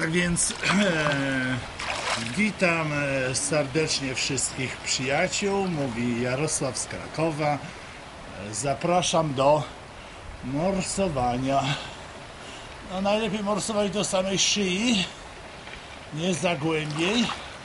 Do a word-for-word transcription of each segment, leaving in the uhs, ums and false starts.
Tak więc e, witam serdecznie wszystkich przyjaciół, mówi Jarosław z Krakowa. Zapraszam do morsowania. No, najlepiej morsować do samej szyi, nie za głębiej.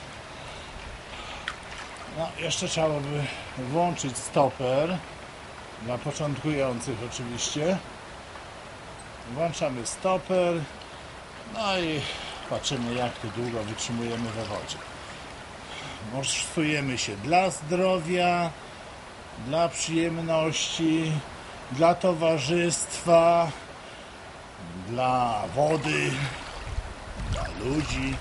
No, jeszcze trzeba by włączyć stoper, dla początkujących oczywiście. Włączamy stoper, no i patrzymy, jak to długo wytrzymujemy we wodzie. Morsujemy się dla zdrowia, dla przyjemności, dla towarzystwa, dla wody, dla ludzi.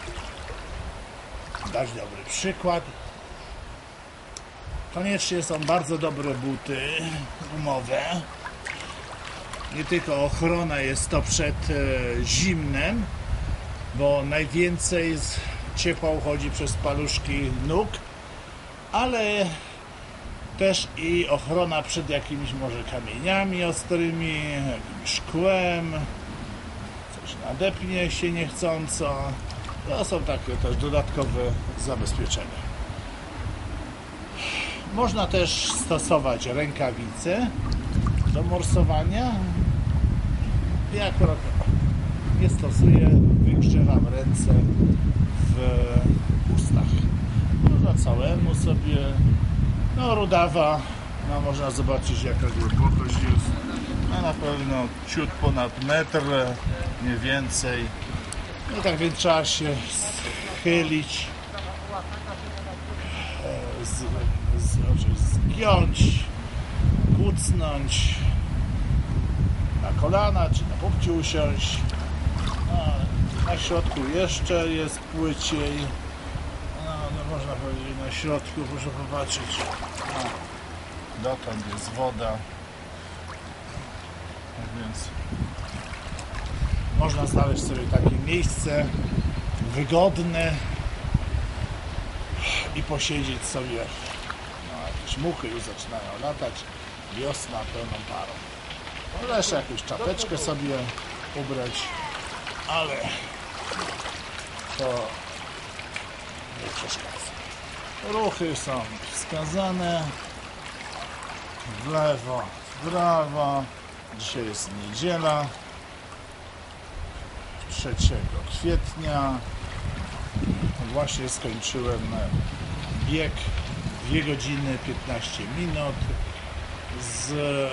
Dać dobry przykład. Koniecznie są bardzo dobre buty gumowe. Nie tylko ochrona jest to przed e, zimnem, bo najwięcej z ciepła uchodzi przez paluszki nóg, ale też i ochrona przed jakimiś może kamieniami ostrymi, jakimś szkłem, coś nadepnie się niechcąco. To są takie też dodatkowe zabezpieczenia. Można też stosować rękawice do morsowania. Ja akurat nie stosuję, wygrzewam ręce w ustach. Można całemu sobie, no rudawa, no można zobaczyć, jaka głębokość jest. No na pewno ciut ponad metr, nie więcej. No tak więc trzeba się schylić, z, z, zgiąć, kucnąć, na kolana czy na popciu usiąść. No, na środku jeszcze jest płyciej. No, no można powiedzieć, na środku, proszę popatrzeć. No, dotąd jest woda. Tak więc można znaleźć sobie takie miejsce wygodne i posiedzieć sobie. No, jakieś muchy już zaczynają latać. Wiosna pełną parą. No, jeszcze jakąś czapeczkę sobie ubrać, ale to nie przeszkadza. Ruchy są wskazane w lewo, w prawo. Dzisiaj jest niedziela, trzeciego kwietnia. Właśnie skończyłem bieg dwie godziny piętnaście minut z,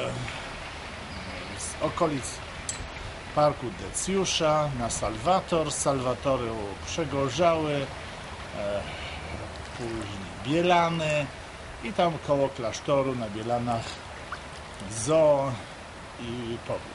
z okolic parku Decjusza na Salwator. Salwatory Przegorzały, e, później Bielany i tam koło klasztoru na Bielanach zoo i pobyt.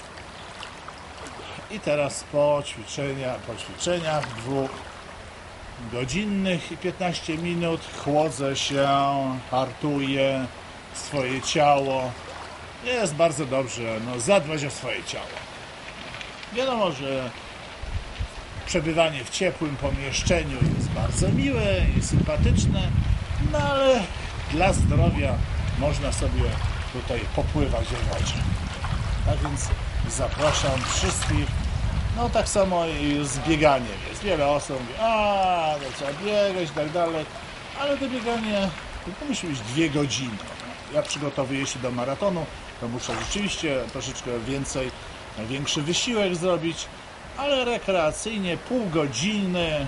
I teraz po ćwiczeniach, po ćwiczeniach dwóch godzinnych i piętnaście minut chłodzę się, hartuję swoje ciało. Jest bardzo dobrze, no, zadbać o swoje ciało. Wiadomo, że przebywanie w ciepłym pomieszczeniu jest bardzo miłe i sympatyczne, no ale dla zdrowia można sobie tutaj popływać w wodzie. Tak więc zapraszam wszystkich. No tak samo i z bieganiem jest. Wiele osób mówi, a to trzeba biegać i tak dalej, ale to bieganie to musi być dwie godziny. Ja przygotowuję się do maratonu, to muszę rzeczywiście troszeczkę więcej, większy wysiłek zrobić, ale rekreacyjnie pół godziny,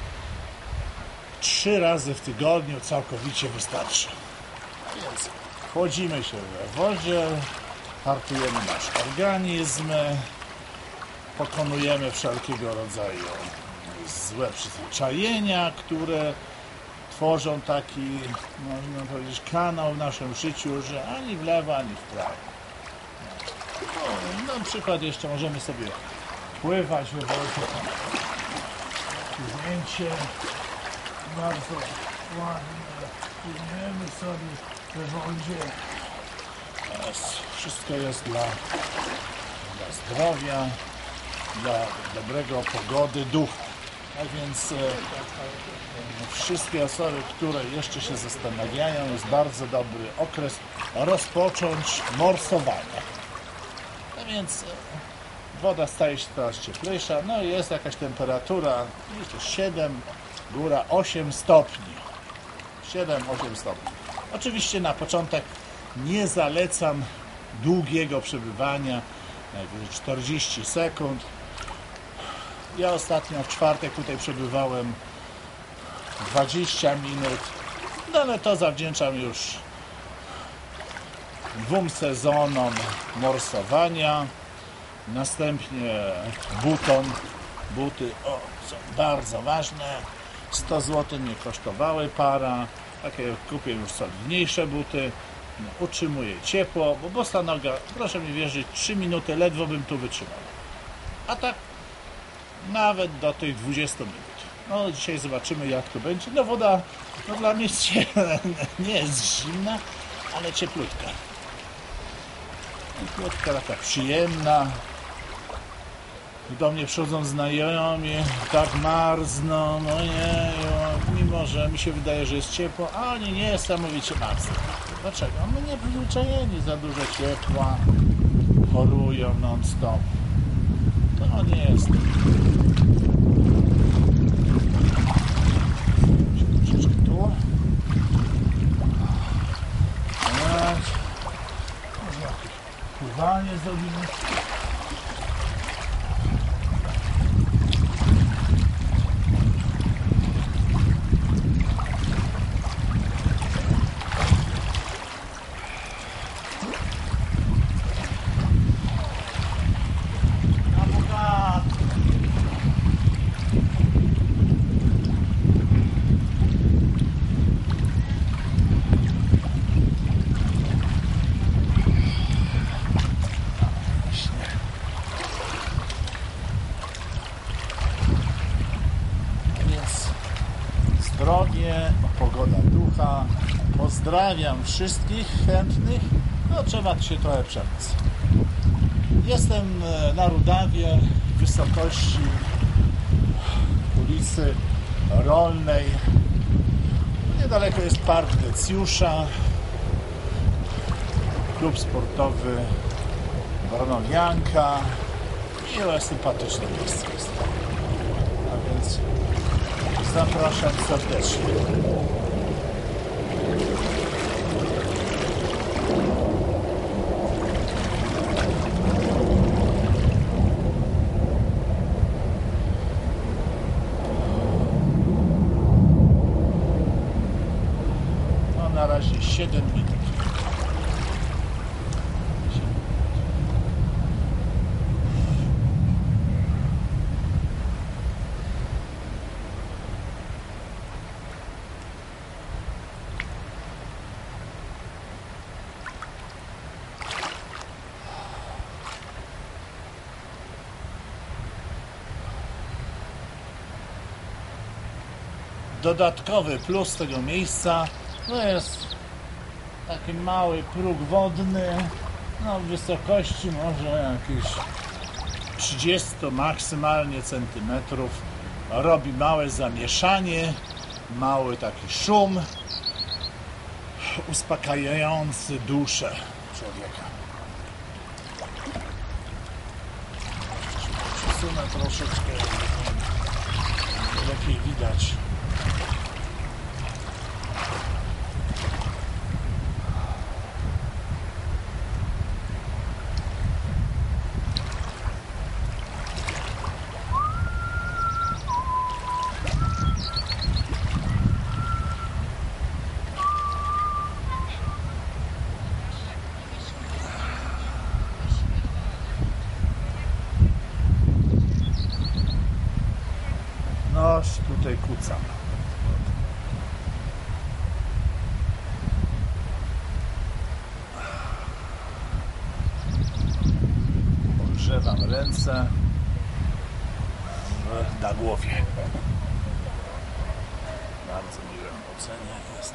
trzy razy w tygodniu całkowicie wystarczy. Więc chłodzimy się we wodzie, hartujemy nasz organizm, pokonujemy wszelkiego rodzaju złe przyzwyczajenia, które tworzą taki, można powiedzieć, kanał w naszym życiu, że ani w lewo, ani w prawo. No, na przykład jeszcze możemy sobie pływać we wodzie. Zdjęcie bardzo ładne. Płyniemy sobie we wodzie. Wszystko jest dla, dla zdrowia, dla dobrego pogody ducha. Tak więc e, wszystkie osoby, które jeszcze się zastanawiają, jest bardzo dobry okres rozpocząć morsowanie. Tak więc e, woda staje się coraz cieplejsza, no i jest jakaś temperatura, siedem, góra osiem stopni. siedem osiem stopni. Oczywiście na początek nie zalecam długiego przebywania, najwyżej czterdzieści sekund. Ja ostatnio w czwartek tutaj przebywałem dwadzieścia minut, no ale to zawdzięczam już dwóm sezonom morsowania. Następnie butom. Buty o, są bardzo ważne. sto złotych mnie kosztowały para. Takie kupię już solidniejsze buty. No, utrzymuję ciepło, bo bosta noga, proszę mi wierzyć, trzy minuty ledwo bym tu wytrzymał. A tak nawet do tych dwudziestu minut. No dzisiaj zobaczymy, jak to będzie. No woda no, dla mnie nie jest zimna, ale cieplutka. Cieplutka, taka przyjemna. Do mnie przychodzą znajomi, tak marzną, no nie, mimo że mi się wydaje, że jest ciepło, a oni niesamowicie marzną. Dlaczego? My nie przyzwyczajeni za dużo ciepła, chorują non-stop. To nie jest. Troszeczkę tu. Tak. Może jakieś pływanie zrobimy. Zdrowie, pogoda ducha. Pozdrawiam wszystkich chętnych. No trzeba się trochę przemóc. Jestem na Rudawie, w wysokości ulicy Rolnej. Niedaleko jest park Decjusza, klub sportowy Barnowianka. Miłe, sympatyczne miejsce jest. A więc zapraszam serdecznie. No na razie siedem minut. Dodatkowy plus tego miejsca to jest taki mały próg wodny, no w wysokości może jakieś trzydzieści maksymalnie centymetrów. Robi małe zamieszanie, mały taki szum uspokajający duszę człowieka. Przesunę troszeczkę, lepiej widać. Noż tutaj kucam. Ogrzewam ręce na głowie. Bardzo miłe ocenie jest.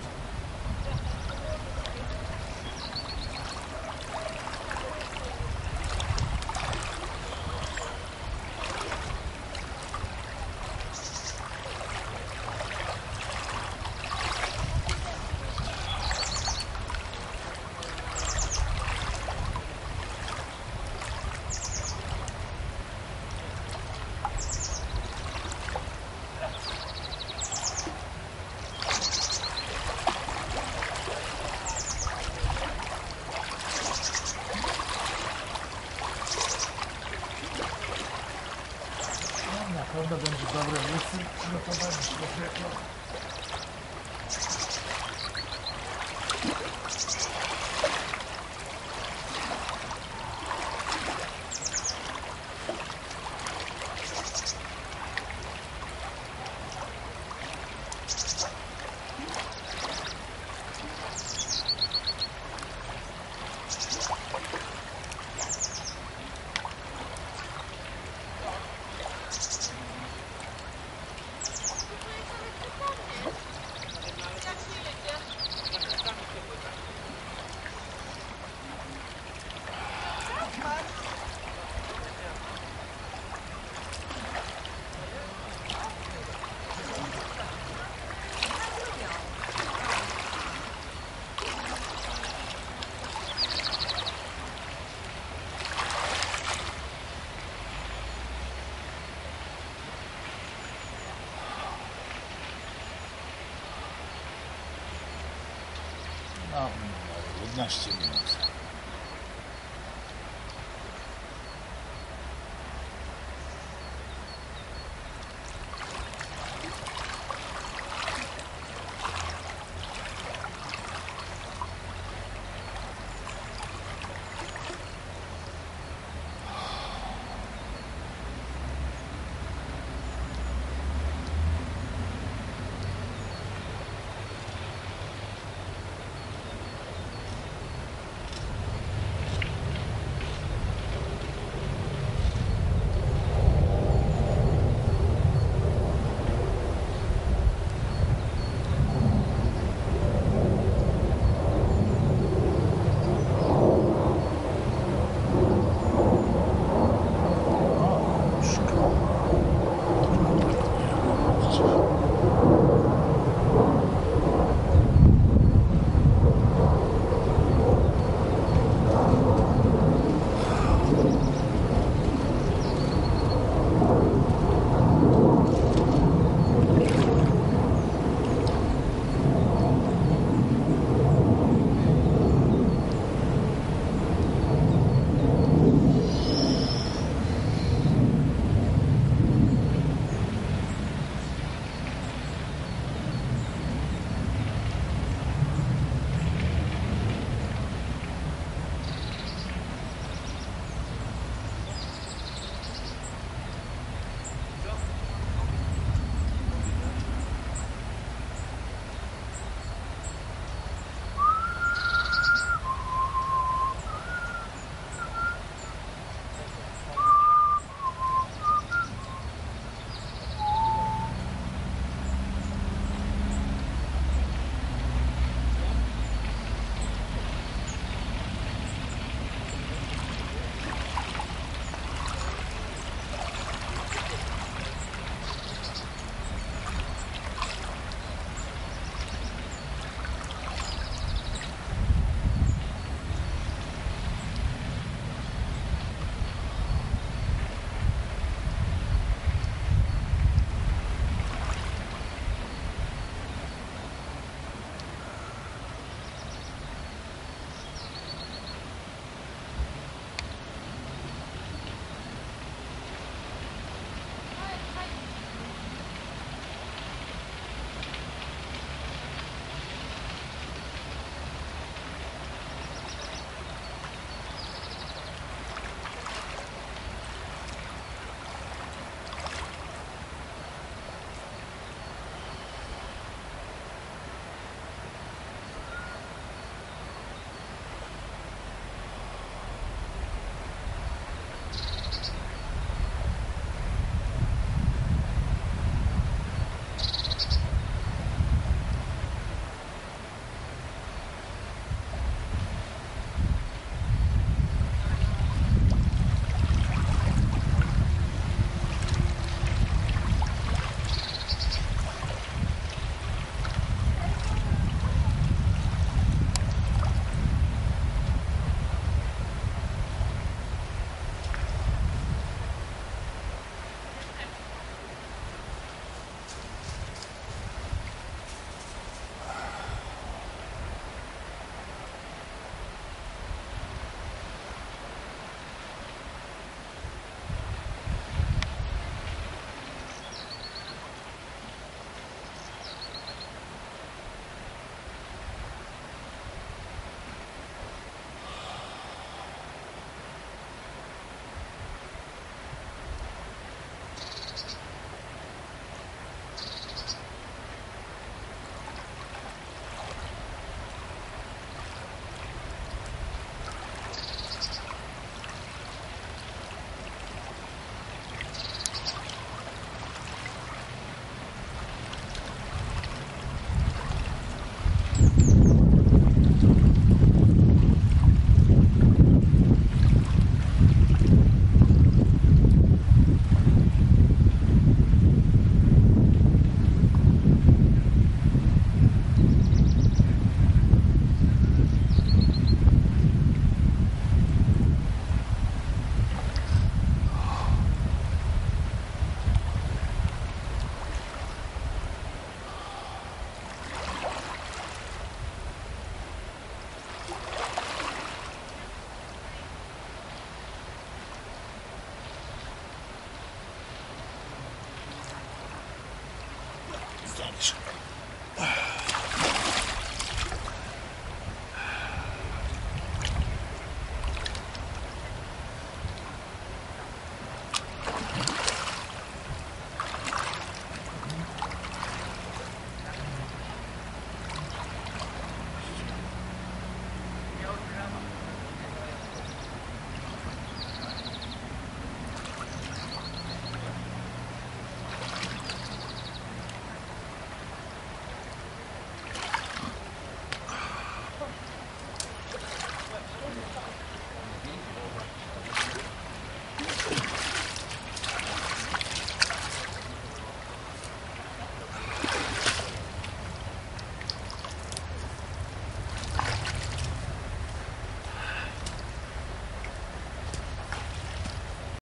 Przygotowanie człowieka. No, jedenaście minut.